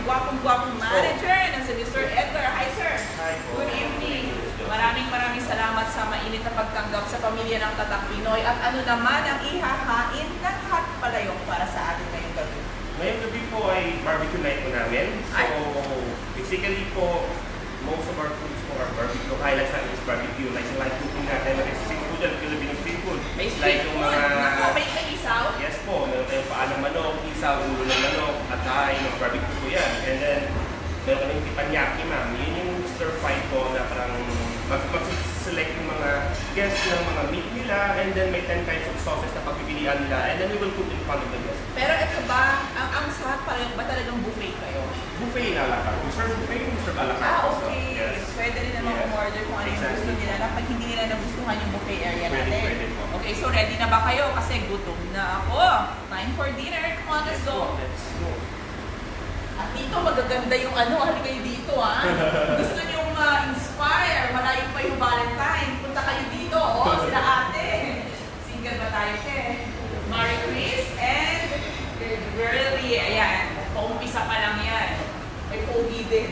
gwapong manager ng si Mr. Edgar. Hi, sir. Hi po. Good evening. Maraming salamat sa mainit na pagtanggap sa pamilya ng Tatak Pinoy. At ano naman ang ihahain ng hot palayok para sa atin ngayong gabi? Ngayong gabi po ay barbecue night po namin. So, basically po, most of our foods po are barbecue. Highlights natin is barbecue. Like sa live cooking natin, like street food and Filipino street food. May street food? Naku, may isaw? Yes po. Meron tayong paalang manok, isaw, ulo ng manok, atay, mga barbecue po yan. And then, meron kaming tipanyaki, ma'am. Yun yung stir-fry po na parang mag-select yung mga guests ng mga meat nila, and then may 10 kinds of sauces na pagpipilian nila, and then we will cook in front of the guests. Pero ito ba, ang sahat pa rin ba talagang buffet kayo? Buffet a la carte. We serve buffet, we serve a la carte. Okay. Yes. Pwede rin naman umorder kung ano yung gusto nila na pag hindi nila nagustuhan yung buffet area natin. Pwede po. Okay, so ready na ba kayo? Kasi gutom na ako. Time for dinner. Come on, let's go. Let's go. At dito magaganda yung ano, hali kayo dito ha. Gusto nyo inspire, malayo pa yung Valentine. Punta kayo dito, sila ate. Single ba tayo, te? Merry Chris and really, ayan, paumpisa pa lang yan. May pogi din.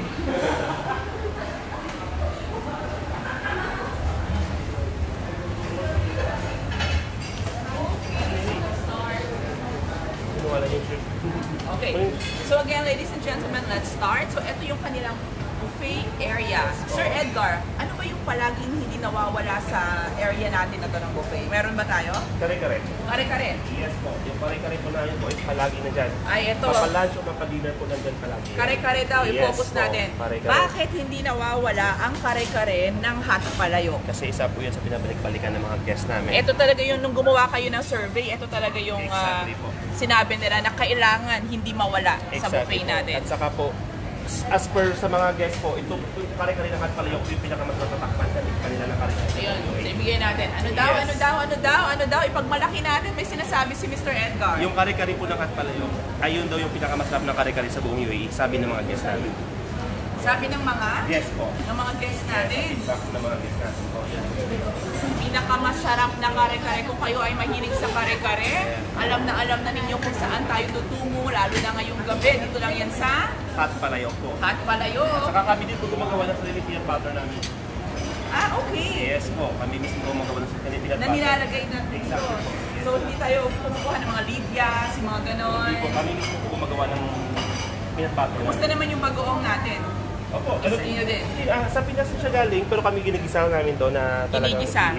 Okay, so again, ladies and gentlemen, let's start. So ito yung kanilang buffet area. Sir Edgar, ano ba yung palaging hindi nawawala sa area natin na ito ng buffet? Meron ba tayo? Kare-kare. Kare-kare? Yes po. Yung kare-kare po namin po is palagi na dyan. Ay, ito. Papalunch o papadinner po nandyan palagi. Kare-kare daw, i-focus yes, natin. Kare-kare. Bakit hindi nawawala ang kare-kare ng hot palayok? Kasi isa po yun sa pinabalik-balikan ng mga guests namin. Ito talaga yung nung gumawa kayo ng survey, ito talaga yung exactly sinabi nila na kailangan hindi mawala sa buffet po. natin. At saka po, as per sa mga guests po, ito kare-kare ng hot palayok yung pinakamas matatakpan kanila ng kare-kare. Ayun, so ibigay natin. Ano daw, ipagmalaki natin, may sinasabi si Mr. Edgar. Yung kare-kare po ng hot palayok, ayun daw yung pinakamasarap ng kare-kare sa buong UAE, sabi ng mga guests namin. Sabi ng mga? Yes po. Ng mga guests natin. Yes, feedback ng mga guests natin po. Yes. Pinakamasarap na kare-kare. Kung kayo ay mahilig sa kare-kare, alam na ninyo kung saan tayo tutungo, lalo na ngayong gabi. Dito lang yan sa Hot palayok po. Hot Palayok. Saka kami din po gumagawa ng sarili peanut butter namin. Ah, okay. Yes po, kami mismo gumagawa ng sarili peanut butter. Na nilalagay natin dito. Exactly. So hindi tayo kumukuha ng mga libyas, yung mga ganon. Hindi po, kami mismo po gumagawa ng peanut butter. Kumusta naman yung bagoong natin? Opo. Gusto niyo din? Sa Pinas siya galing, pero kami ginigisa namin doon na talagang... Ginigisa?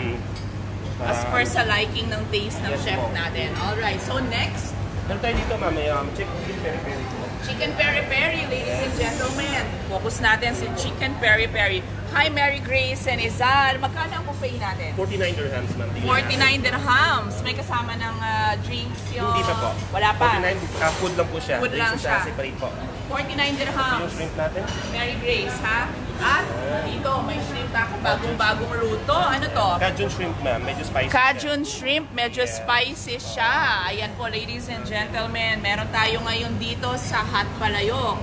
As per sa liking ng taste ng yes, chef po. natin. Alright, so next, meron tayo dito, ma'am, chicken peri-peri po. chicken peri-peri, ladies and gentlemen. Focus natin si chicken peri-peri. Hi, Mary Grace and Izal. Magkano ang buffet natin? 49 dirhams, ma'am. 49 dirhams. May kasama ng drinks yung... Hindi pa po. Wala pa. 49, food lang po siya. Food lang siya. Separate po. 49 dirhams. Yung shrimp natin? Mary Grace, ha? At dito, may shrimp ako, bagong-bagong luto. Ano to? Cajun shrimp, ma'am. Medyo spicy. Cajun shrimp, medyo spicy siya. Ayan po, ladies and gentlemen. Meron tayo ngayon dito sa Hot Palayok.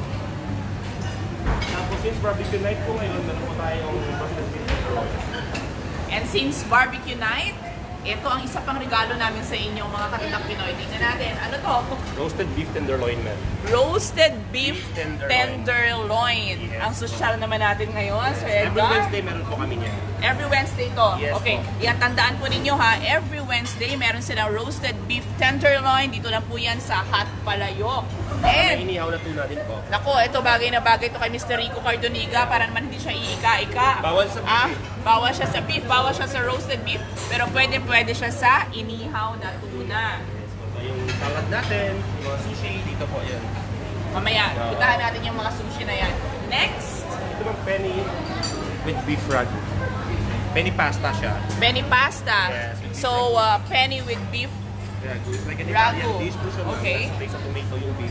Tapos since barbecue night po ngayon, meron po tayong roasted beef tenderloin. And since barbecue night, ito ang isa pang regalo namin sa inyo, mga Katatak Pinoy. Tingnan natin, ano to? Roasted beef tenderloin, ma'am. Roasted beef tenderloin. tenderloin. Yes. Ang social naman natin ngayon, Sir Every Edgar. Wednesday meron po kami niya. Every Wednesday to. Yes, okay. po. Yan, tandaan po ninyo ha. Every Wednesday, meron silang roasted beef tenderloin. Dito lang po yan sa Hot Palayok. May And, inihaw na tuna din po. nako, ito bagay na bagay to kay Mr. Rico Cardoniga para naman hindi siya iika-ika. Bawal sa beef. Bawal siya sa beef, bawal siya sa roasted beef, pero pwede siya sa inihaw na tuna. Yes, po. Yung salad natin, yung mga sushi, dito po yan. Mamaya, puntahan natin yung mga sushi na yan. Next, Ito mga penny with beef ragu. Penny pasta siya. penny pasta. Yes, with beef So, penny with beef. Ragu. It's like an Ragu. Italian dish po siya. Okay. Based sa tomato yung beef.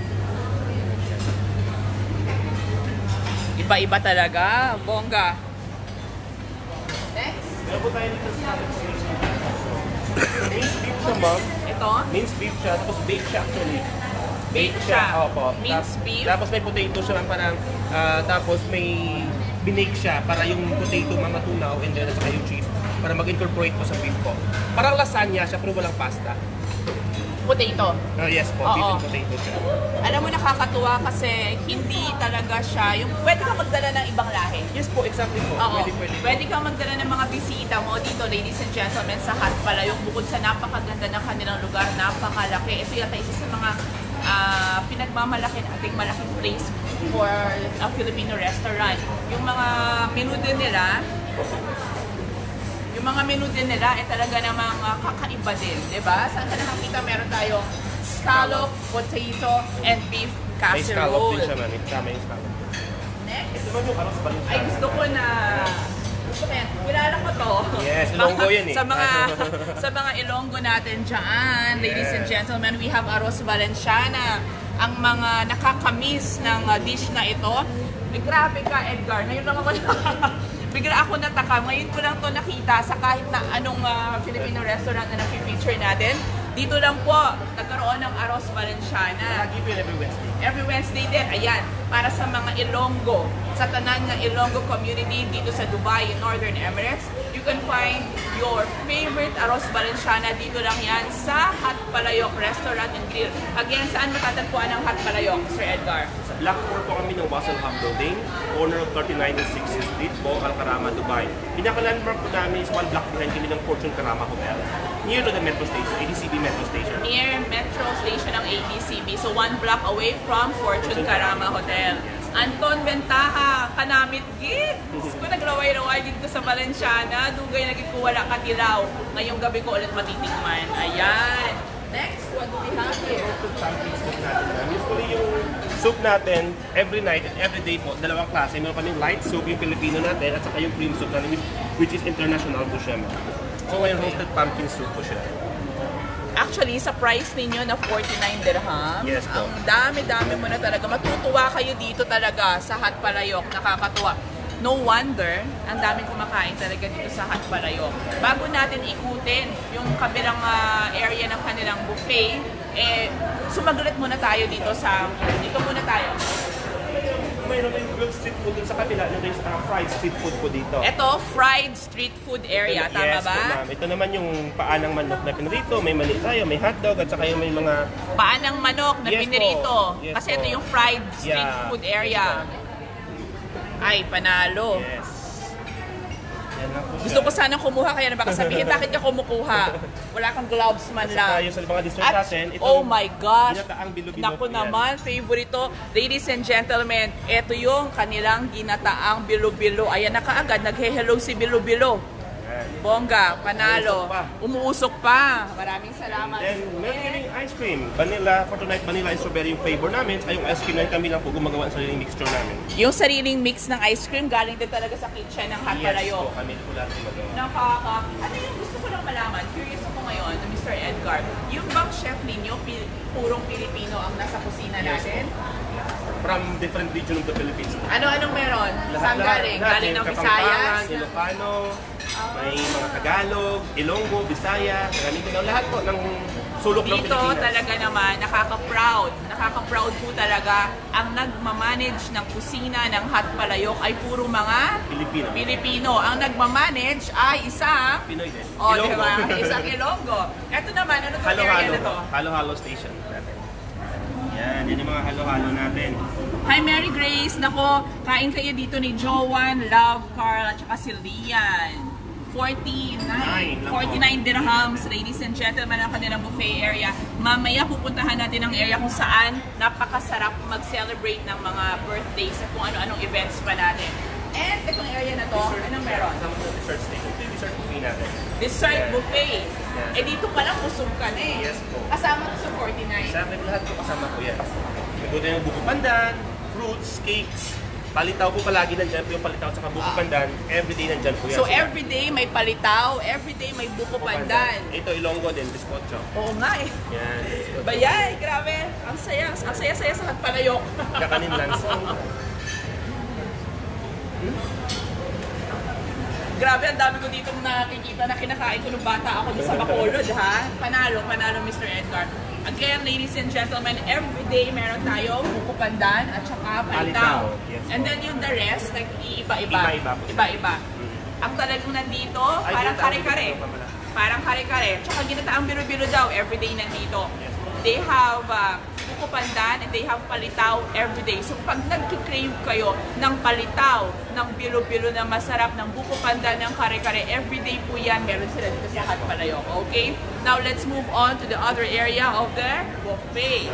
Iba-iba talaga, bongga. Next, Meron po tayo dito sa minced beef siya, ma'am. ito, Minced beef siya, tapos baked siya actually. baked siya. Opo. Minced beef. Tapos may potato siya, ma'am, parang, tapos may binake siya para yung potato matunaw and then at saka yung cheese para mag-incorporate po sa beef po. Parang lasagna siya pero walang pasta. potato. Oh, yes po, beef and potato siya. Alam mo, nakakatuwa kasi hindi talaga siya yung pwede kang magdala ng ibang lahi. Yes po, exactly po. Pwede kang magdala ng mga bisita mo dito, ladies and gentlemen, sa Hot Palayok. Bukod sa napakaganda ng kanilang lugar, napakalaki. Ito yata isa sa mga pinagmamalaki nating malaking place for a Filipino restaurant. Yung mga menu din nila, talaga namang kakaiba din, di ba? Saan ka nakakita meron tayong scallop, potato, and beef casserole. May scallop din siya, ma'am. Tama yung scallop. Next. Ito naman yung arroz balansana. Ay, gusto ko na. Kilala ko to. Yes, Ilonggo yan eh. sa mga Ilonggo natin dyan, ladies and gentlemen, we have arroz valenciana. Ang mga nakakamiss ng dish na ito. Grabe ka, Edgar. Ngayon lang ako bigla ako natakam. Ngayon ko lang to nakita sa kahit na anong Filipino restaurant na na-feature natin. Dito lang po, nagkaroon ng arroz valenciana. Lagi po yun every Wednesday. Every Wednesday din, ayan, para sa mga Ilonggo, sa tanan ng Ilonggo community dito sa Dubai, in Northern Emirates. You can find your favorite arroz valenciana dito lang yan sa Hot Palayok Restaurant and Grill. Again, saan matatagpuan ang Hot Palayok, Sir Edgar? Sa Block 4 po kami ng Wasal Hub Building, corner of 39 and 60th Street po, Karama, Dubai. Pinaka-landmark po namin is one block behind kami ng Fortune Karama Hotel, near to the metro station, ADCB metro station. Near metro station ng ADCB, so one block away from Fortune Karama Hotel. Anton Bentaha, kanamit gid. Kung nagraway-raway dito sa Valenciana, dugay na gid ko wala katilaw. Ngayong gabi ko ulit matitikman. Ayan. Next, what do we have here? Usually yung soup natin, every night and every day po, dalawang klase. Meron kaming light soup, yung Filipino natin, at saka yung cream soup natin, which is international po siya. So ngayon, roasted pumpkin soup po siya. Actually, sa price ninyo na 49 dirham, yes, po. Ang dami-dami mo na talaga. Matutuwa kayo dito talaga sa Hot Palayok. Nakakatuwa. No wonder, ang daming kumakain talaga dito sa Hot Palayok. Bago natin ikutin yung kabilang area ng kanilang buffet, sumagulit muna tayo dito muna tayo. Mayroon yung grilled street food dun sa kabila, there's fried street food po dito. Ito, fried street food area, tama ba? Yes, ma'am. Ito naman yung paanang manok na pinirito, may mani tayo, may hotdog, at saka yung may mga... Paanang manok na pinirito. Yes, kasi ito yung fried street food area. Ay, panalo. Yes. Yan lang po siya. Gusto ko sanang kumuha, kaya na baka sabihin, bakit ka kumukuha? Wala kang gloves man lang. Yung sa mga dessert natin, ito, oh my gosh! ginataang bilo-bilo. Naku naman, favorite ito. Ladies and gentlemen, ito yung kanilang ginataang bilo-bilo. Ayan na kaagad, naghe-hello si bilo-bilo. Bongga, panalo. Umuusok pa. Maraming salamat. Then, meron kaming ice cream. Vanilla, for tonight, vanilla and strawberry yung flavor namin. Ay, yung ice cream na kami lang po gumagawa sa sariling mixture namin. Yung sariling mix ng ice cream, galing din talaga sa kitchen ng Hot Palayok. Yes po, kami po lahat gumagawa. Ano yung gusto ko lang malaman? Curious ako ngayon, Mr. Edgar. Yung bang chef ninyo, purong Pilipino ang nasa kusina natin? From different region of the Philippines. Ano-anong meron? Saan galing? Galing ng Visayas? Ilocano, may mga Tagalog, Ilonggo, Bisaya, gamitin daw lahat po ng sulok ng Pilipinas. Dito talaga naman, nakaka-proud. Nakaka-proud po talaga ang nagmamanage ng kusina ng Hot Palayok ay puro mga Pilipino. Ang nagmamanage ay isang Pinoy din. Ilonggo. Diba? Isang Ilonggo. Ito naman, ano itong area na to? Halo-halo station natin. Yan, yun yung mga halo-halo natin. Hi Mary Grace! Nako, kain kayo dito ni Joanne, Love, Carl, at saka si Lian. 49 dirhams, ladies and gentlemen, ang kanilang buffet area. Mamaya pupuntahan natin ang area kung saan napakasarap mag-celebrate ng mga birthdays at kung ano-anong events pa natin. And itong area na to, anong meron? Dessert station. Ito yung dessert buffet natin. Dessert buffet. Eh dito pa lang busog ka na eh. Yes po. Kasama to sa 49. Sa akin lahat po kasama po yan. Ito yung buko pandan, fruits, cakes. Palitaw po palagi nandyan po yung palitaw at saka buko pandan. Everyday nandyan po yan. So everyday may palitaw, everyday may buko pandan. Ito Ilonggo din, biskotso. Oo nga eh. Yan. Bayay, grabe. Ang saya. Ang saya-saya sa Hot Palayok. Kakanin lang. Grabe, ang dami ko dito nakikita na kinakain ko nung bata ako sa Bacolod, ha? Panalo, Mr. Edgar. Again, ladies and gentlemen, everyday meron tayo buko pandan at saka palitaw. Yes, and then yung the rest, iba-iba. Iba-iba. Ang talagang nandito, parang kare-kare. Parang kare-kare. Tsaka ginataang biro-biro daw, everyday nandito. they have buko pandan and they have palitaw every day. So pag nag-crave kayo ng palitaw, ng bilo-bilo na masarap, ng buko pandan, ng kare-kare, every day po yan, meron sila dito sa Hot Palayok. Okay? Now let's move on to the other area of the buffet.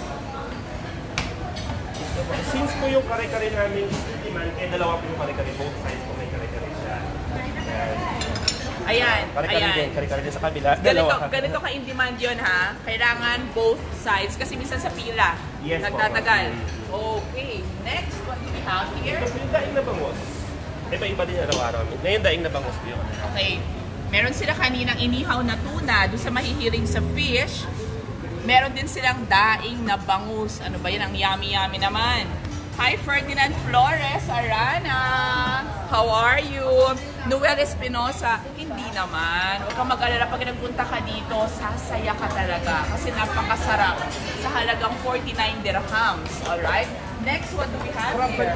Since po yung kare-kare namin demand, dalawa po yung kare-kare, both sides po may kare-kare siya. Ayan, ayan. Kare-kare din sa kabila. Ganito ka in demand yun ha. Kailangan both sides kasi minsan sa pila. Yes, nagtatagal. Okay, next, what do we have here? Ito po yung daing na bangos. Iba-iba din araw-araw. Ngayon daing na bangos po yun. Okay, meron sila kaninang inihaw na tuna doon sa mahihiling sa fish. Meron din silang daing na bangus. Ano ba yan? Ang yummy-yummy naman. Hi, Ferdinand Flores, Arana. How are you? Noel Espinosa. Hindi naman. Huwag kang mag-alala. Pag nagpunta ka dito, sasaya ka talaga. Kasi napakasarap. Sa halagang 49 dirhams. Alright? Next, what do we have here?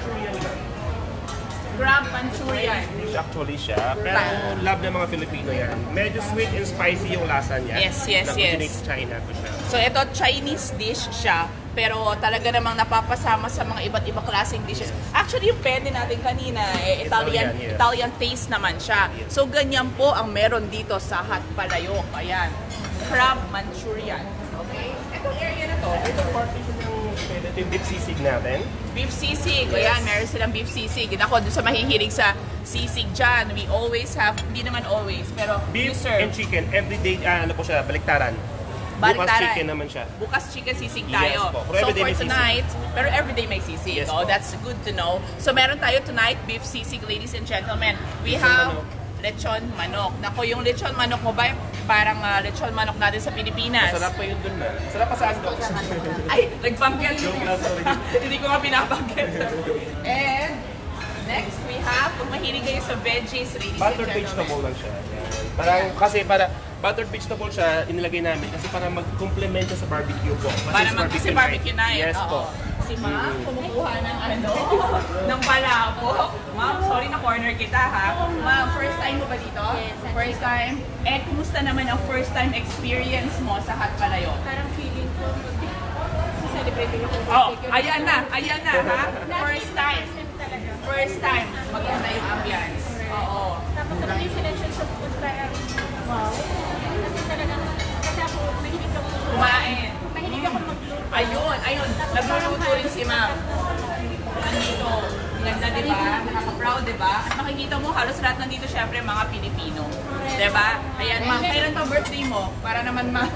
Crab Manchurian. Dish actually siya, pero love ng mga Filipino yan. Medyo sweet and spicy yung lasa niya. Yes, yes, yes. Sa China po siya. So ito, Chinese dish siya, pero talaga namang napapasama sa mga iba't ibang klaseng dishes. Actually, yung penne natin kanina, Italian taste naman siya. So ganyan po ang meron dito sa Hot Palayok. Ayan, Crab Manchurian. Okay? Itong area na to. Ito partition yung beef sisig natin. Beef sisig. Yes. Ayan, meron silang beef sisig. Ako, doon sa mahihilig sa sisig dyan, we always have, hindi naman always, pero beef and chicken. Everyday, ano po siya, baliktaran. Bukas chicken naman siya. Bukas chicken sisig tayo. Yes, so for tonight, pero everyday may sisig. Yes, that's good to know. So meron tayo tonight, beef sisig, ladies and gentlemen. We have lechon manok. Nako, yung lechon manok mo ba, parang lechon manok natin sa Pilipinas. Masarap pa yun dun na. Masarap pa sa andok. Ay, nagbanggit. Hindi ko nga pinabanggit. And next, we have, kung mahilig kayo sa veggies, ladies and gentlemen. Buttered vegetable lang siya. Parang, kasi buttered vegetable siya, inilagay namin kasi para mag-complement siya sa barbecue po. Kasi barbecue night. Yes po. Si Ma'am, kumukuha ng ng palabok. Ma'am, sorry na corner kita ha. Ma'am, first time mo ba dito? Yes. First time? Kumusta naman ang first time experience mo sa Hot Palayok? Parang feeling ko, celebrate yung ayan na ha. First time. talaga. First time, maganda yung ambience. Oo. Tapos ano yung selection sa food, parang wow. Kasi talagang, kasi ako, mahilig ako kumain. Mahilig ako magluto. Ayun. Nagluluto rin si Ma'am. Nandito. Ganda, diba? Nakaka-proud, diba? At makikita mo, halos lahat nandito syempre mga Pilipino. Diba? Ayan, Ma'am. Kailan pa birthday mo? Para naman, Ma'am.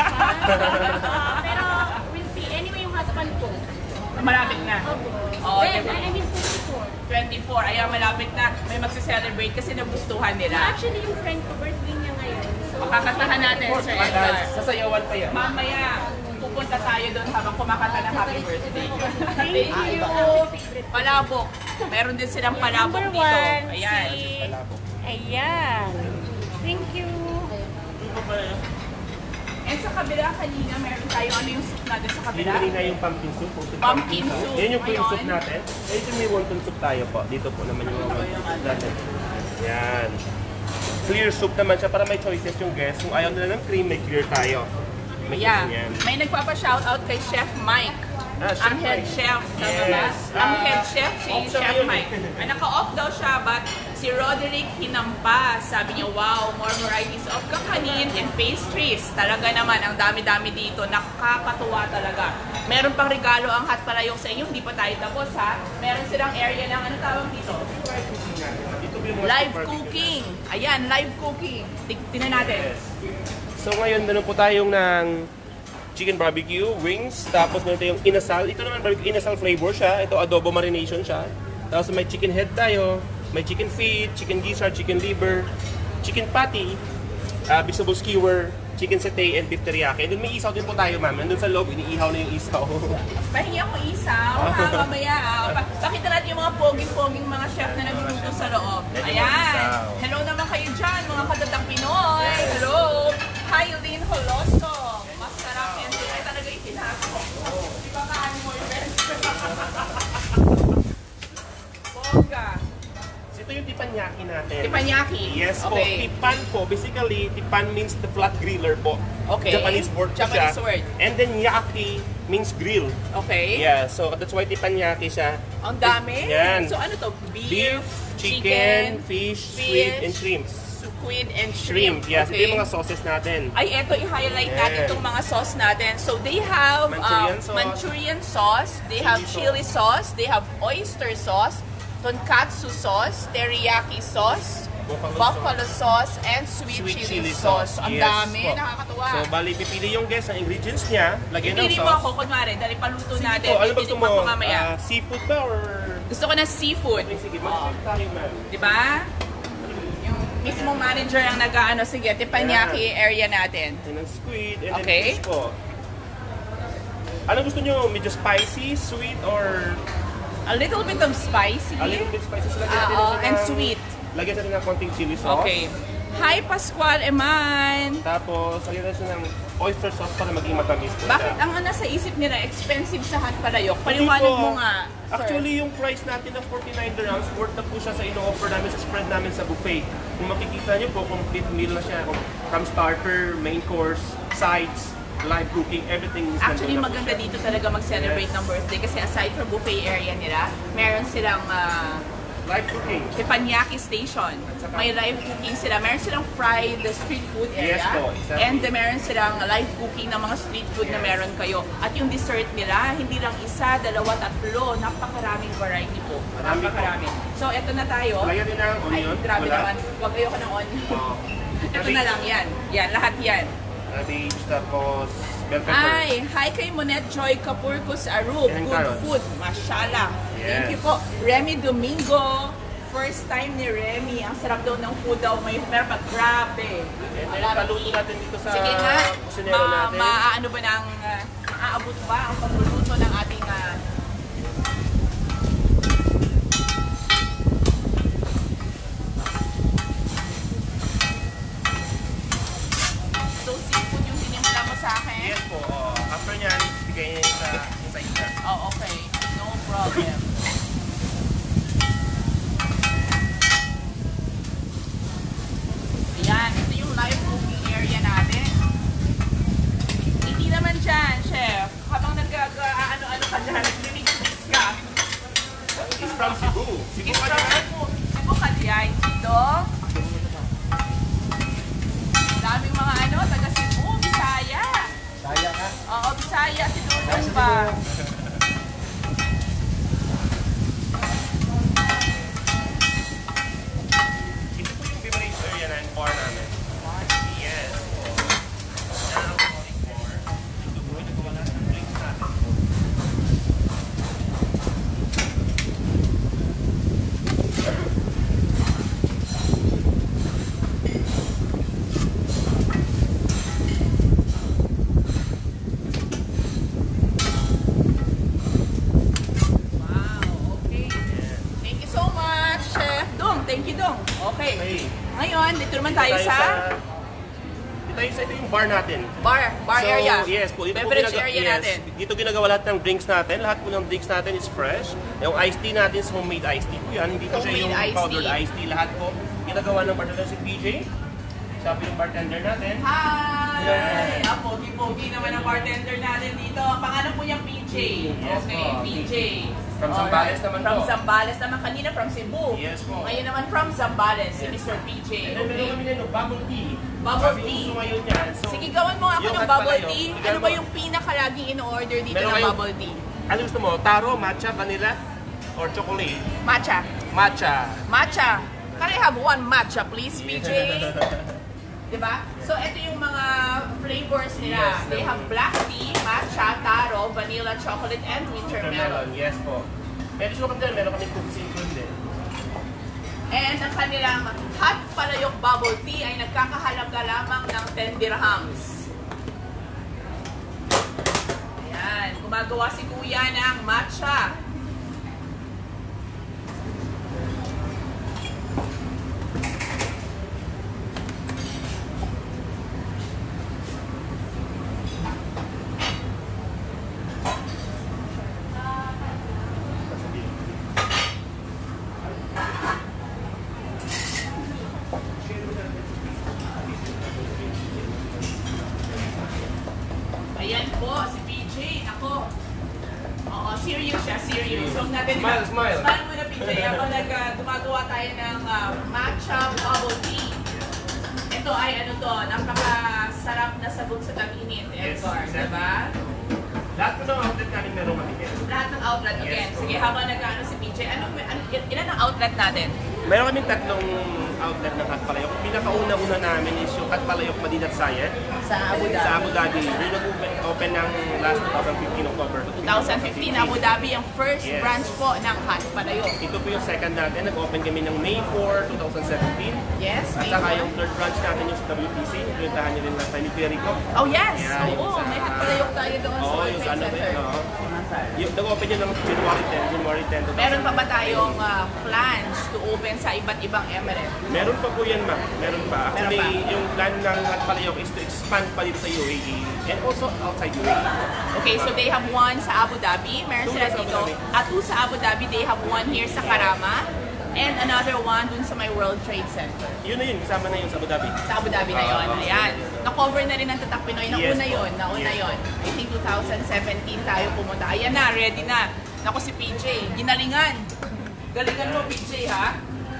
Pero, we'll see. Anyway, yung husband ko. Malapit na. Oh, diba? I mean, 24. 24. Ayan, malapit na. May magse-celebrate kasi nagustuhan nila. Actually, yung friend ko, birthday niya ngayon. So, makakatahan natin, Sir Edgar. Sasayawan pa yan. Mamaya, pupunta tayo doon habang kumakanta ng happy birthday. Thank you. Palabok. Meron din silang palabok Number dito. one, Ayan. Ayan. Thank you. And sa kabila kanina, meron tayo ano yung soup natin sa kabila? Kanina yung pumpkin soup. Pumpkin soup. Yan yung cream soup Ayun. natin. Ito may wonton soup tayo po. Dito po naman yung wonton soup natin. Yan. Clear soup naman siya para may choices yung guest. Kung ayaw nila ng cream, may clear tayo. Yeah. May nagpapa-shoutout kay Chef Mike. Chef ang head Mike. chef. Tama ba? Yes. Ang head chef, si Off siya Chef ngayon. Mike. Naka-off daw siya, but si Roderick Hinampa, sabi niya, wow, more varieties of kakanin and pastries. Talaga naman, ang dami-dami dito. Nakakatuwa talaga. Meron pang regalo ang Hot Palayok sa inyo. Hindi pa tayo tapos, ha? Meron silang area ng, ano tawag dito? Live cooking. Ayan, live cooking. Tingnan natin. So ngayon, meron po tayong ng chicken barbecue, wings, tapos meron tayong inasal. Ito naman barbecue inasal flavor siya. Ito adobo marination siya. Tapos may chicken head tayo, may chicken feet, chicken gizzard, chicken liver, chicken patty, vegetable skewer, chicken satay, and beef teriyaki. And then may isaw din po tayo, ma'am. Nandun sa loob, iniihaw na yung isaw. Pahingi ako isaw, ha, mamaya. Pakita natin yung mga poging-poging mga chef na nagluluto sa loob. Ayan. Hello naman kayo dyan, mga katatang Pinoy. Hello. Hi, Lynn Holoso. Masarap yan. Ay, talaga yung tinako. Di ba kaan mo yung best? Bongga. Ito yung tipan teppanyaki natin. Teppanyaki? Yes po. Okay. Teppan po. Basically, teppan means the flat griller po. Okay. Japanese word po Japanese siya. word. And then yaki means grill. Okay. Yeah, so that's why teppanyaki siya. Ang dami. Yan. So ano to? Beef, chicken, fish, squid, and shrimp. Squid and Shrimp, shrimp. yes. Okay. Ito yung mga sauces natin. Ay, eto, i-highlight natin Yan. itong mga sauce natin. So, they have Manchurian sauce, they have chili sauce, they have oyster sauce, tonkatsu sauce, teriyaki sauce, buffalo sauce, and sweet chili sauce. Ang Yes dami, po. nakakatuwa. So, bali, pipili yung guest ang ingredients niya, lagyan ng Pipili sauce. mo ako, kunwari, dahil paluto Sige natin. po, ano gusto mo? Titikman ko mamaya. Seafood ba or... Gusto ko na seafood. Sige, mag-seafood tayo, ma'am. Diba? Yung mismong manager ang nag-ano, sige, teppanyaki area natin. And then squid, and Okay. then fish po. Ano gusto nyo? Medyo spicy, sweet, or... A little bit of spicy. A little bit spicy. So, lagyan natin siya And ng- sweet. Lagyan natin ng konting chili sauce. Okay. Hi, Pascual Eman! Tapos, lagyan natin siya ng oyster sauce para maging matamis po Bakit siya. ang nasa isip nila, expensive sa hot palayok? Hindi Paliwanag po. mo nga, sir. Actually, yung price natin na 49 dirhams, worth na po siya sa ino-offer namin sa spread namin sa buffet. Kung makikita nyo po, complete meal na siya. From starter, main course, sides, live cooking, everything is Actually, nandun na po maganda siya. dito talaga mag-celebrate Yes. ng birthday kasi aside from buffet area nila, meron silang Live cooking. teppanyaki station. May live cooking sila. Meron silang fried street food area. Yes po, exactly. And meron silang live cooking ng mga street food na meron kayo. At yung dessert nila, hindi lang isa, dalawa, tatlo. Napakaraming variety po. Marami po. Napakarami. So, eto na tayo. Lagyan din ng Ay, onion. grabe Wala. naman. Huwag ayoko ng onion. Oh. Ito na lang yan. Yan, lahat yan. Cabbage, tapos bell pepper. Ay, hi kay Monet Joy Kapurkus Arub. And Good carrots. food. Mashallah. Yes. Thank you po. Remy Domingo. First time ni Remy. Ang sarap daw ng food daw. Meron pa. Grabe. And then, paluto natin dito sa Sige nga. kusinero natin. Ano ba ng... aabot ba ang pagluluto ng ating... So, seafood yung tinimpla mo sa akin? Yes po. After nyan, bigay niya sa inside na. Oh, okay. No problem. Ayan, ito yung live cooking area natin. Hindi naman dyan, chef. Habang nag-ano-ano ka dyan, nag-mix ka. It's from Cebu. Cebu It's ka from dyan? Cebu. Cebu ka dyan. Dito. Daming mga ano, taga Cebu, Bisaya. Saya ka? Oo, Bisaya, si Dudong ba? Ito po yung beverage area na yung bar namin. Yes. Yan ang calling bar. Ito po, nagawa natin ang drinks natin. Wow, okay. Thank you so much, Chef Dong. Thank you, Dong. Okay. Okay. Ngayon, dito naman tayo sa Ito yung bar natin. bar So, area. Yes po. Dito po Beverage area yes, natin. Dito ginagawa lahat ng drinks natin. Lahat po ng drinks natin is fresh. Yung iced tea natin is homemade iced tea po yan. Hindi po siya Homemade yung iced powdered tea. iced tea. Lahat po ginagawa ng bartender si PJ. Siya po yung bartender natin. Hi! Yes. Ang pogi-pogi naman ang bartender natin dito. Ang pangalan po niya PJ. Yes Okay, po. PJ. From Alright. Zambales naman From po. Zambales naman. Kanina from Cebu. Yes po. Ngayon naman from Zambales, si Yes. Mr. PJ. And then meron kami nito, bubble tea. Bubble Kasi tea. uso ngayon yan. So, Sige, gawan mo ako yung ng hot bubble palayok, tea. bigyan Ano mo. ba yung pinaka-laging in-order dito Meron ng kayong- bubble tea? Ano gusto mo? Taro, matcha, vanilla, or chocolate? Matcha. Matcha. Matcha. Can I have one matcha, please, PJ? Diba? So, ito yung mga flavors nila. Yes, They have black tea, matcha, taro, vanilla, chocolate, and winter melon. Yes po. Medyo sure kami dyan, meron kami cookies included din. And ang kanilang hot palayok bubble tea ay nagkakahalaga lamang ng 10 dirhams. Ayan, gumagawa si Kuya ng matcha. PJ, ako. Oo, serious siya, serious. So, natin Smile, smile. Smile muna, PJ. Ako gumagawa tayo ng matcha bubble tea. Ito ay ano to, napakasarap na sabog sa tag-init, Edgar, exactly. diba? Lahat po ng outlet namin meron kami din. Lahat ng outlet, again. Yes, Sige, habang nag-ano si PJ, ilan ang outlet natin? Meron kaming tatlong outlet ng Hot Palayok. Pinakauna-una namin is yung Hot Palayok Madinat Sayed. Sa Abu Dhabi. Sa Abu Dhabi. Yung nag-open ng last 2015 October. 2015, Abu Dhabi, ang first Yes. branch po ng Hot Palayok. Ito po yung second natin. Nag-open kami ng May 4, 2017. Yes, At May saka 4. yung third branch natin yung sa WTC. Pinuntahan nyo rin last time ni Perico. Oh yes! Yeah, Oo, yung sa- may Hot Palayok tayo doon sa Oo, World yung sa Trade ano ba Center. yun, oo. Yung nag-open yun ng January 10, 2017. Meron pa ba tayong plans to open sa iba't ibang Emirates? Meron pa po yan, ma'am. Meron pa. Actually, Meron pa. yung plan ng Hot Palayok is to expand pa dito sa UAE and also outside UAE. Okay, so they have one sa Abu Dhabi, meron Two sila sa Abu dito. Dhabi. At two sa Abu Dhabi, they have one here sa Karama. And another one dun sa may World Trade Center. Yun na yun, kasama na yun sa Abu Dhabi. Sa Abu Dhabi na yun. Ayan. Na-cover na rin ng Tatak Pinoy. Yes Nauna po. yun. Nauna Yes yun. I think 2017 tayo pumunta. Ayan na, ready na. Naku si PJ, ginalingan. Galingan mo, PJ, ha?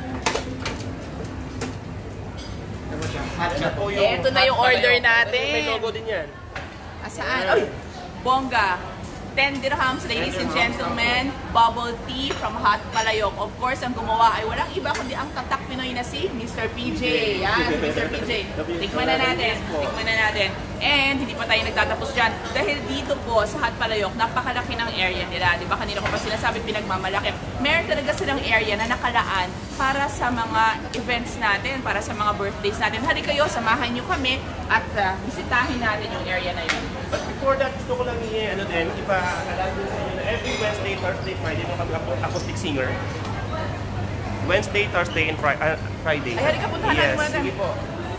Yan po Ito na yung Hot order Palayok. natin. May logo din yan. Asaan? Ay, bongga. 10 dirhams, ladies and gentlemen. Bubble tea from Hot Palayok. Of course, ang gumawa ay walang iba kundi ang Tatak Pinoy na si Mr. PJ. Yan, si Mr. PJ. Tikman na natin. Tikman na natin. And hindi pa tayo nagtatapos dyan. Dahil dito po sa Hot Palayok, napakalaki ng area nila. Di ba kanina ko pa sinasabi pinagmamalaki. Meron talaga silang area na nakalaan para sa mga events natin, para sa mga birthdays natin. Hali kayo, samahan nyo kami at bisitahin natin yung area na yun. But before that, gusto ko lang ipaalala din sa inyo na every Wednesday, Thursday, Friday, may kami acoustic singer. Wednesday, Thursday, and Friday. Ay, halika, puntahan natin Yes, muna. sige po.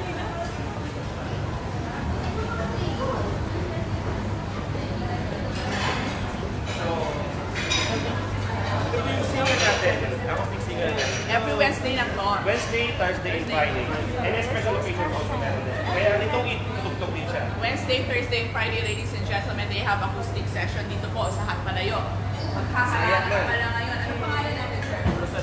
So, ito yung singer natin, acoustic singer natin. Every Wednesday na to. Wednesday, Thursday, and Friday. And a special occasion also meron din. Kaya itong itugtog din siya. Wednesday, Thursday, and Friday, ladies and gentlemen, they have acoustic session dito po sa Hot Palayok. Magkakaroon ka pala ngayon. Anong pangalan natin, sir?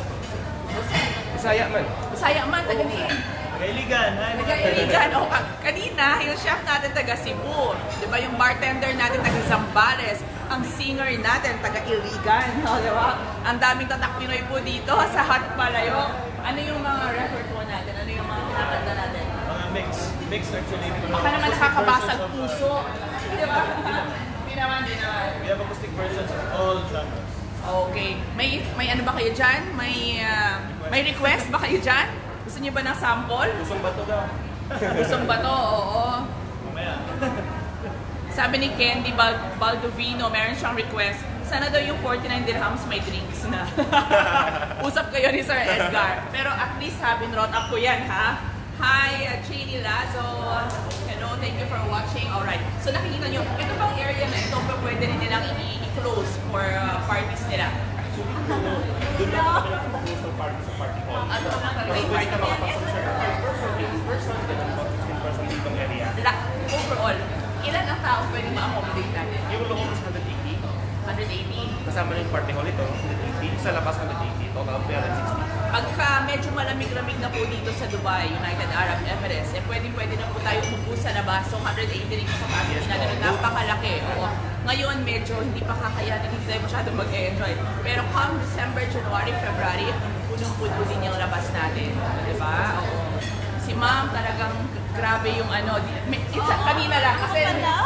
Bisaya man. Bisaya man, taga-Liin. Kailigan, Taga-Iligan. O, kanina, yung chef natin taga Cebu. Di ba yung bartender natin taga Zambales. Ang singer natin taga Iligan. O, di ba? Ang daming Tatak Pinoy po dito sa Hot Palayok. Ano yung mga repertoire natin? Ano yung mga kinakanta natin? mga mix actually. Baka naman nakakabasag puso. Di ba? Di naman. We have acoustic versions of all genres. Okay. May ano ba kayo dyan? May request ba kayo dyan? Gusto niyo ba ng sample? Pusong bato daw. Gustong ba to? Oo. Mamaya. Sabi ni Candy Baldovino, meron siyang request. Sana daw yung 49 dirhams may drinks na. Usap kayo ni Sir Edgar. Pero at least binrot up ko yan, ha? Hi, Chidi Lazo. Hello, thank you for watching. Alright. So nakikita nyo, ito bang area na ito pwede rin nilang i-close for parties nila? Doon lang kami nagpapaklos ng party sa party hall. Ano na talaga yung Pwede party ka nila? makapasok siya ng 5%, 8%, ganun po, 16% ditong area. Overall, ilan ang tao pwede ma-accommodate natin? Yung loob is 180. 180. Kasama na yung party hall ito, 180. Sa labas 180. Total 360. Pagka medyo malamig-lamig na po dito sa Dubai, United Arab Emirates, pwede na po tayo umupo sa labas. So 180 rin yung capacity Yes, natin. po. Napakalaki. Oo. Ngayon, medyo hindi pa kakayanin, hindi tayo masyadong mag-enjoy. Pero come December, January, February, punong-puno din yung labas natin. Diba? Oo. Si ma'am talagang grabe yung ano. Kanina lang. Kasi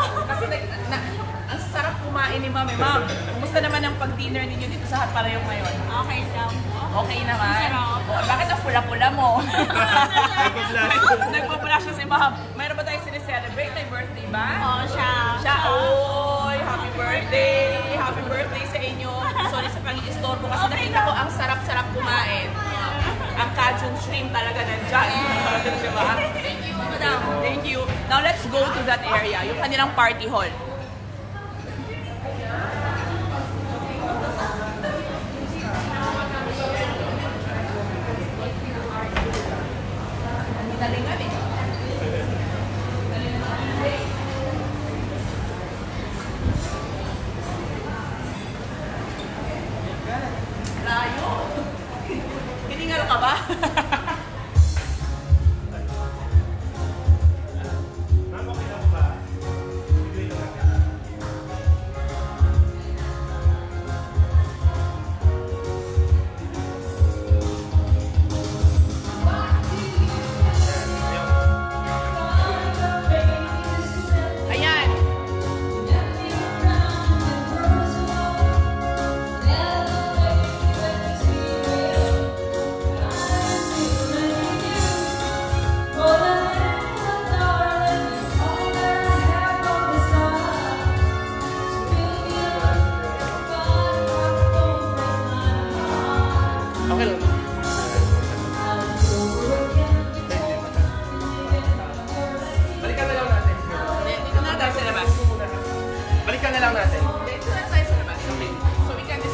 ang sarap kumain ni ma'am. Ma'am, kumusta naman ang pag-dinner ninyo dito sa Hot Palayok ngayon? Okay lang. Okay naman. Sarap. Oh, bakit ang pula-pula mo? Nagpa-flash. Nagpa-flash siya si ma'am. Mayroon ba tayo sineselebrate? May birthday ba? Oo, siya. Siya, oy! Happy birthday! Happy birthday sa inyo! Sorry sa pang-istorbo kasi nakita ko ang sarap-sarap kumain. Ang Cajun shrimp talaga nandyan. Diba? Thank you, madam. Thank you. Now let's go to that area, yung kanilang party hall. Talingan eh.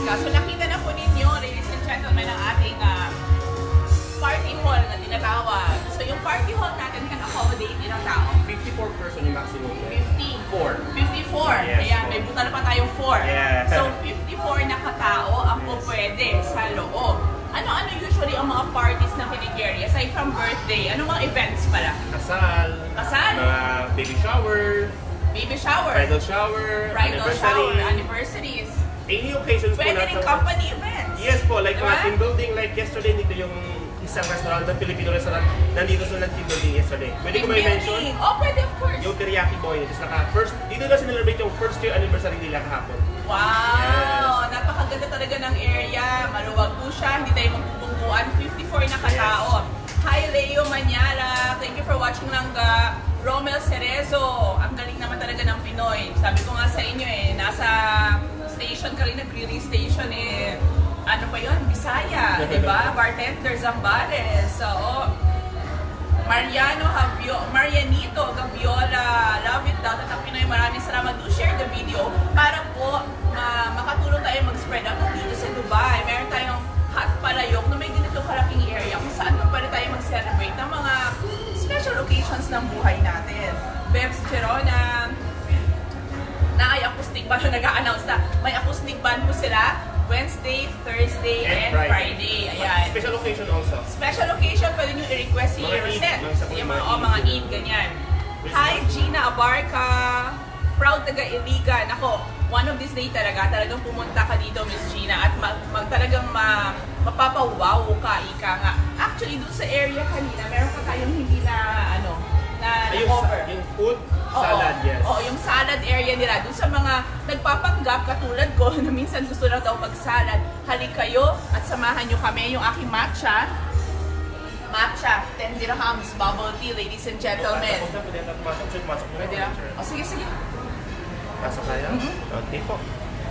Abarca. So nakita na po ninyo, ladies and gentlemen, ang ating party hall na tinatawag. So yung party hall natin can accommodate ilang tao? 54 person yung maximum. 54. 54. Yes, Ayan, may buta na pa tayong 4. Yeah. So 54 na katao ang po pwede sa loob. Ano-ano usually ang mga parties na kinikeri? Aside from birthday, ano mga events pala? Kasal. Kasal? Mga baby shower. Baby shower. Bridal shower. Bridal anniversary. shower. Anniversaries. Any occasions po Pwede na rin company events. Yes po, like Diba? mga team building, like yesterday dito yung isang restaurant, na Filipino restaurant, nandito sa team building yesterday. Pwede ko ba i-mention? Oh, pwede of course. Yung teriyaki boy, dito na sinelebrate yung first year anniversary nila kahapon. Wow! Napakaganda talaga ng area. Maluwag po siya. Hindi tayo magpupungkuan. 54 na katao. Hi, Leo Manyala. Thank you for watching Langga. Romel Cerezo. Ang galing naman talaga ng Pinoy. Sabi ko nga sa inyo nasa station ka rin, nag-reading station ano pa yun? Bisaya, di ba? Bartender Zambales. So, Marianito Gaviola, love it daw. Tatang Pinoy, maraming salamat. Do share the video para po makatulong tayo mag-spread out. Dito sa Dubai, meron tayong hot palayok na may ganitong kalaking area kung saan pa pala tayo mag-celebrate ng mga special occasions ng buhay natin. Bebs Cherona, na ay acoustic band na nag-a-announce na may acoustic band po sila Wednesday, Thursday, and Friday. Ayan. Special occasion also. Special occasion, pwede nyo i-request si Reset. Yung mga Eid, ganyan. Hi, Gina Abarca. Proud taga-Iligan. Ako, one of these days talagang pumunta ka dito, Miss Gina, at talagang mapapawaw ka, ika nga. Actually, dun sa area kanina, meron pa tayong hindi na, na-cover. Yung food, salad, yes. Oo, yung salad area nila. Doon sa mga nagpapanggap katulad ko na minsan gusto lang daw mag-salad, halik kayo at samahan nyo kami. Yung aking matcha, 10 dirhams, bubble tea, ladies and gentlemen. Pwede lang? O, sige. Pasok kaya? Okay po.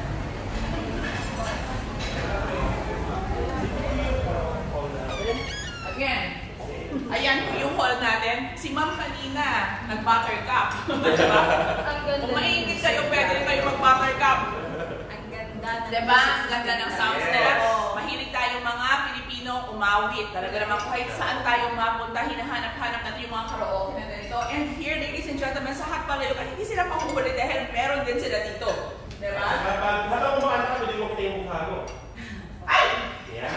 Again, ayan po yung hall natin. Si Ma'am kanina, nag-buttercup. Diba? Kung mainit kayo, pwede rin kayo mag-buttercup. Ang ganda. Diba? Ang ganda ng sounds nila. Mahilig tayong mga Pilipino umawit. Talaga naman kahit saan tayo mapunta, hinahanap-hanap natin yung mga karaoke na dito. And here, ladies and gentlemen, sa hot palayok, hindi sila mahuhuli dahil meron din sila dito. Diba? Habang kumanta ka, hindi mo kita yung mukha mo. Ay! Yan!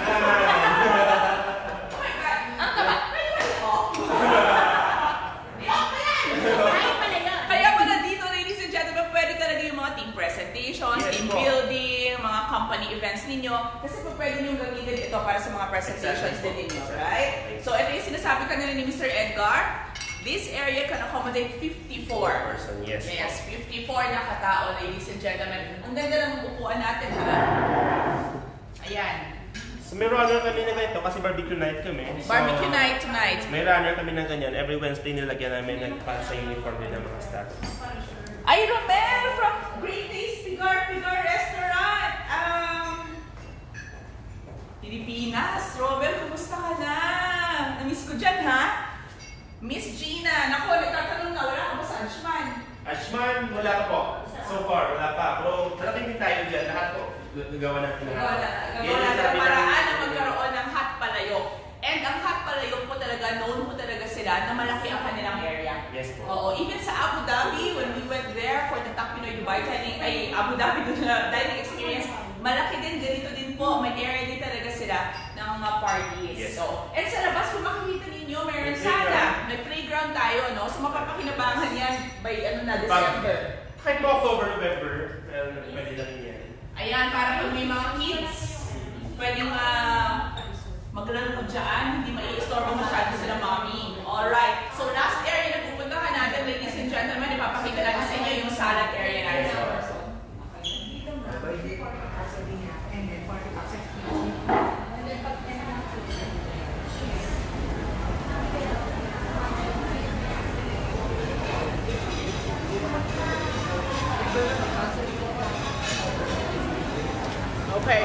Kaya pala dito, ladies and gentlemen, pwede talaga yung mga team presentations, team building, mga company events ninyo. Kasi po pwede nyo gamitin ito para sa mga presentations din ninyo, right? So ito yung sinasabi kanina ni Mr. Edgar. This area can accommodate 54 person, yes. Yes, 54 na katao, ladies and gentlemen. Ang ganda ng upuan natin, ha? Ayan. So may runner kami na ganito kasi barbecue night kami. Barbecue night tonight. May runner kami na ganyan. Every Wednesday nilagyan namin para sa uniform din ng mga staff. Ay, Romel from Great Taste Pigar Restaurant. Pilipinas. Romel, kumusta ka na? Namiss ko dyan, ha? Miss Gina. Naku, nagtatanong na. Wala ka ba sa Ashman? Ashman, wala ka po. So far, wala pa. Pero narating din tayo dyan. Lahat po. Gagawa natin Gagawa natin ang paraan na magkaroon ng hot palayok. And ang hot palayok po talaga, known po talaga sila na malaki ang kanilang area. Yes po. Oo, even sa Abu Dhabi, when we went there for the Top Pinoy Dubai Abu Dhabi dining experience, malaki din, ganito din po. May area din talaga sila ng mga parties. Yes. So, and sa labas, kung makikita ninyo, meron sana. May playground tayo, no? So, mapapakinabangan yan by December. Kahit mo October, November, pwede na rin yan. Ayan, para pag may mga kids, pwedeng maglaro dyan, hindi mai-istorbo masyado sila mommy. Alright, so last area na pupuntahan natin, ladies and gentlemen, ipapakita natin sa inyo yung salad area natin. Okay.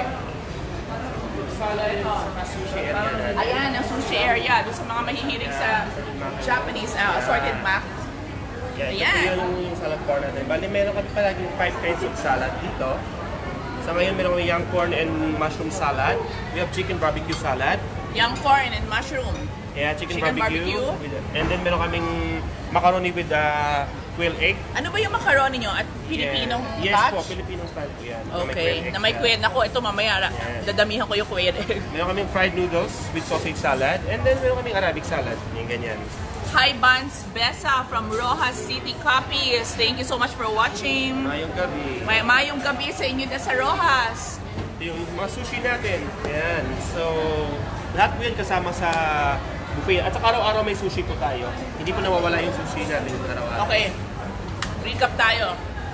Sushi area. Ayan, ang sushi area. Doon sa mga mahihilig sa Japanese assorted mac. Yeah, Ayan. ito yung salad bar natin. Bali, meron kami palaging 5 kinds of salad dito. Sa ngayon, meron kami young corn and mushroom salad. We have chicken barbecue salad. Young corn and mushroom. Yeah, chicken Chicken barbecue. barbecue. And then meron kaming macaroni with quail egg. Ano ba yung macaroni nyo? At Filipinong Yes touch? po, Filipino style po yan. Okay, na may quail. Ako, ito mamaya, dadamihan ko yung quail egg. Meron kaming fried noodles with sausage salad. And then meron kaming Arabic salad. Yung ganyan. Hi, Bans Besa from Rojas City Copies. Thank you so much for watching. Mayong gabi. Mayong gabi sa inyo na sa Rojas. Ito yung mga sushi natin. Ayan. So, lahat po yan kasama sa buffet. At saka araw-araw may sushi po tayo. Hindi po nawawala yung sushi natin araw-araw. Okay. Recap tayo.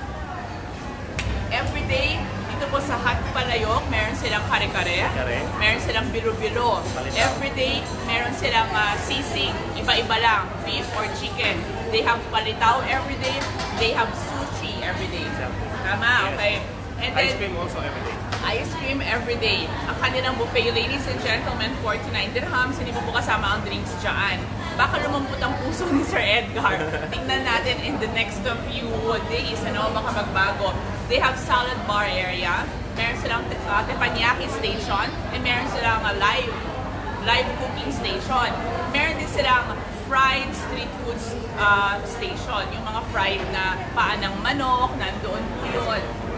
Everyday, dito po sa Hot Palayok, meron silang kare-kare. Meron silang biro-biro. Everyday, meron silang sisig. Iba-iba lang. Beef or chicken. They have palitaw everyday. They have sushi everyday. Tama? Okay. And then, ice cream also everyday. Ice cream everyday. Ang kanilang buffet, ladies and gentlemen, 49 dirhams. Hindi mo po kasama ang drinks dyan. Baka lumampot ang puso ni Sir Edgar. Tingnan natin in the next few days, ano, baka magbago. They have salad bar area. Meron silang teppanyaki station. And meron silang live cooking station. Meron din silang fried street foods station. Yung mga fried na paa ng manok, nandoon po yun.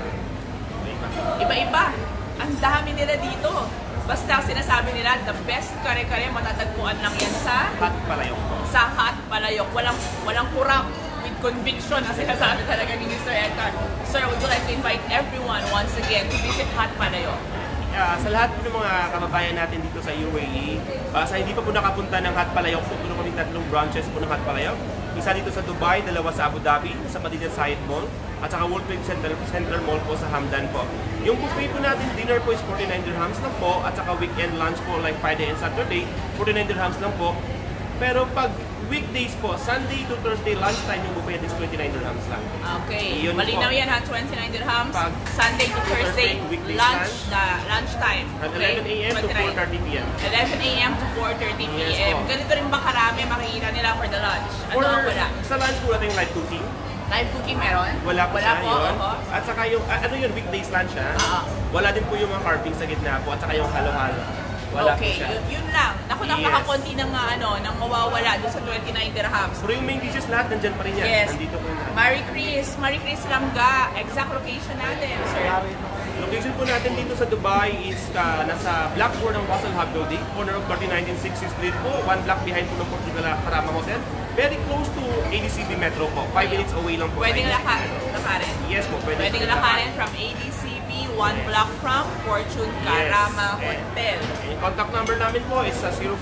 Iba-iba. Ang dami nila dito. Basta sinasabi nila, the best kare-kare matatagpuan lang yan sa Hot Palayok po. Sa Hot Palayok. Walang kurap with conviction na sinasabi talaga ni Mr. Edgar. Sir, would you like to invite everyone once again to visit Hot Palayok? Sa lahat po ng mga kababayan natin dito sa UAE, sa hindi pa po nakapunta ng Hot Palayok, so puno kami 3 branches po ng Hot Palayok. Isa dito sa Dubai, 2 sa Abu Dhabi, sa Madinah Zayed Mall, at saka World Trade Center Mall po sa Hamdan po. Yung buffet po natin, dinner po is 49 dirhams lang po, at saka weekend lunch po like Friday and Saturday, 49 dirhams lang po. Pero pag weekdays po, Sunday to Thursday lunchtime yung buffet is 29 dirhams lang. Okay. Yun Malinaw po. yan ha, 29 dirhams. Pag Sunday to Thursday, weekdays lunchtime. At Okay? 11 a.m. to 29. 4:30 p.m. 11 a.m. to 4:30 p.m. Yes po. Ganito rin ba karami makikita nila for the lunch? Ano ang wala? Sa lunch po natin yung live cooking. Live cooking meron? Wala po siya po, yun. oo. At saka yung, ano yun, weekdays lunch ha? Wala din po yung mga carving sa gitna po, at saka yung halo-halo. Wala po Okay, siya. yun lang. Naku, Yes. napakakonti ng nang mawawala doon sa 29 dirhams. Pero yung main dishes lahat, nandyan pa rin yan. Yes. Nandito po yung lahat. Marie Chris Lamga. Exact location natin, sir. Location po natin dito sa Dubai is nasa Blackboard ng Russell Hub Building, corner of 3960 Street po, 1 block behind po ng Karama Hotel. Very close to ADCB Metro po. 5 minutes away lang po. Pwedeng sa ADCB Metro. lakarin. Yes po, pwedeng lakarin from ADCB, 1 block from Fortune Karama Hotel. Yung contact number namin po is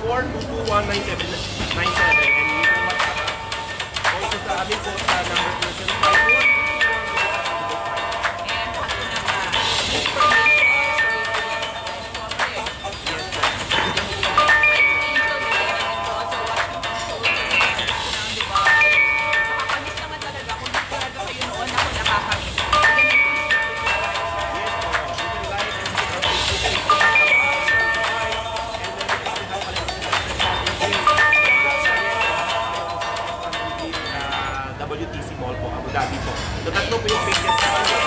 0422197797 and you can WhatsApp also sa amin po sa number 0751. And lahat po ng information nakakamiss naman talaga kung talaga kayo noon ako nakakamiss. WTC Mall po, Abu Dhabi po. So tatlo po yung pages natin.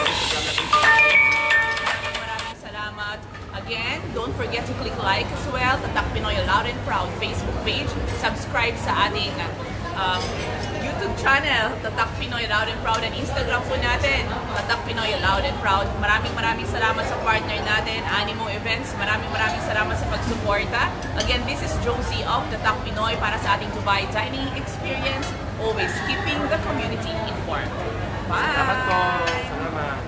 Maraming salamat. Again, don't forget to click like as well. Tatak Pinoy Loud and Proud Facebook page. Subscribe sa ating YouTube channel, Tatak Pinoy Loud and Proud, and Instagram po natin, Tatak Pinoy Loud and Proud. Maraming salamat sa partner natin, Animo Events. Maraming salamat sa pagsuporta. Again, this is Josie of Tatak Pinoy para sa ating Dubai dining experience. Always keeping the community informed. Bye! Salamat po. Salamat.